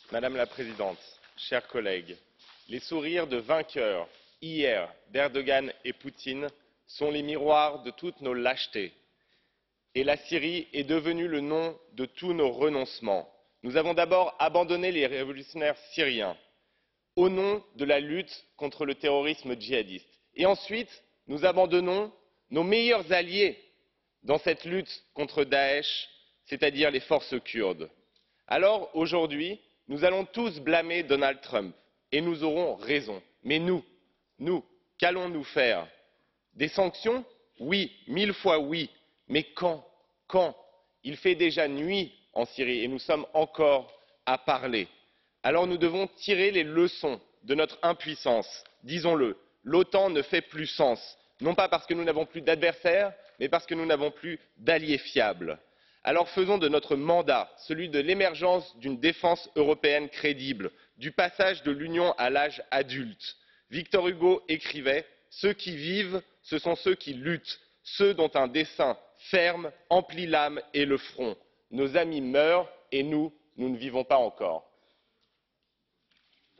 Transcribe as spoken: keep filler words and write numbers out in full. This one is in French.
Madame la Présidente, chers collègues, les sourires de vainqueurs, hier, d'Erdogan et Poutine sont les miroirs de toutes nos lâchetés. Et la Syrie est devenue le nom de tous nos renoncements. Nous avons d'abord abandonné les révolutionnaires syriens au nom de la lutte contre le terrorisme djihadiste. Et ensuite, nous abandonnons nos meilleurs alliés dans cette lutte contre Daesh, c'est-à-dire les forces kurdes. Alors, aujourd'hui, nous allons tous blâmer Donald Trump, et nous aurons raison. Mais nous, nous, qu'allons-nous faire? Des sanctions? Oui, mille fois oui. Mais quand? Quand? Il fait déjà nuit en Syrie et nous sommes encore à parler. Alors nous devons tirer les leçons de notre impuissance. Disons-le, l'OTAN ne fait plus sens, non pas parce que nous n'avons plus d'adversaires, mais parce que nous n'avons plus d'alliés fiables. Alors faisons de notre mandat celui de l'émergence d'une défense européenne crédible, du passage de l'Union à l'âge adulte. Victor Hugo écrivait « Ceux qui vivent, ce sont ceux qui luttent, ceux dont un dessein ferme emplit l'âme et le front. Nos amis meurent et nous, nous ne vivons pas encore. »